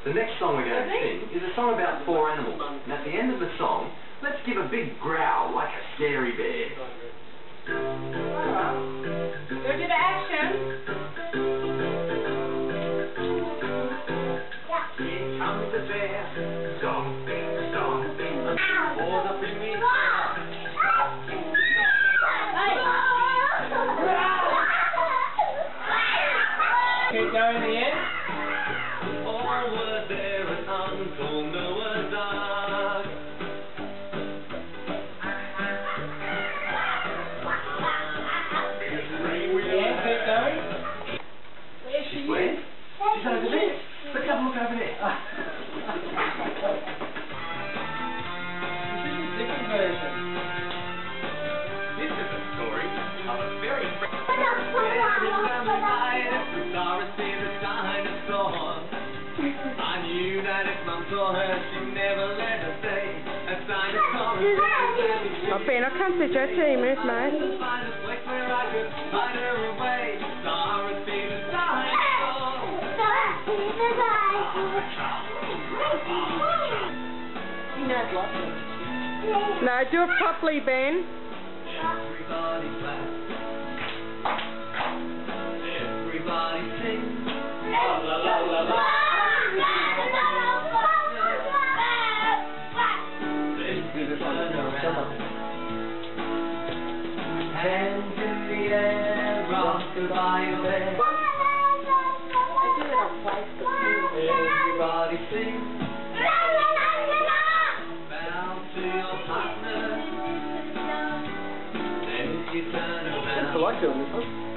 The next song we're going to sing is a song about 4 animals. And at the end of the song, let's give a big growl like a scary bear. Go to the action. Here comes the bear, stomping, stomping, paws up in the Keep going in the end. All were there at Uncle Noah's Ark. Yeah, keep going. Where's she? Where? She's over there. Let's have a look over there. This is a different version. This is a story of a very I knew that if Mum saw her, she'd never let her stay. A dinosaur. Ben, I can't see your team, mate. Find a place where I could hide her away. Dorothy the dinosaur. You know it's lots of them. No, do it properly, Ben. Everybody clap. Everybody sing. La la la la la. Hands in the air, rock-a-bye there. Everybody sing. Bow to your partner. Then you turn around. I like doing this one.